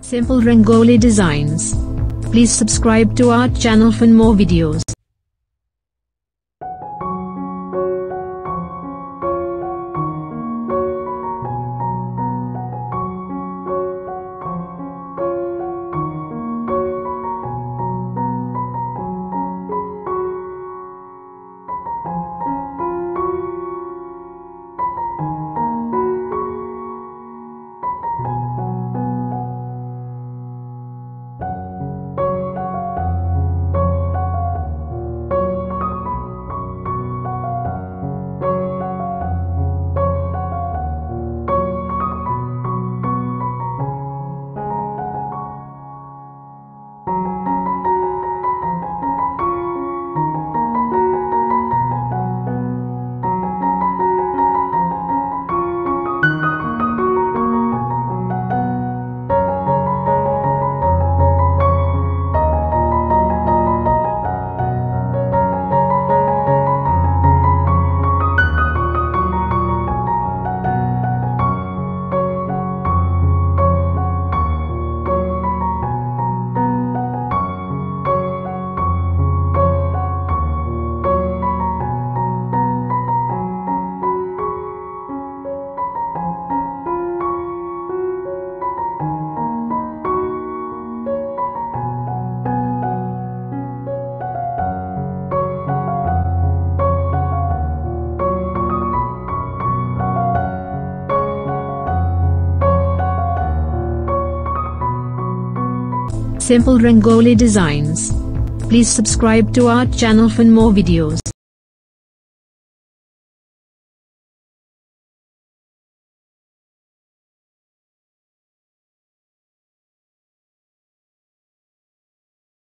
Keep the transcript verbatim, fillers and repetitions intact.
Simple Rangoli Designs. Please subscribe to our channel for more videos. Simple Rangoli Designs. Please subscribe to our channel for more videos.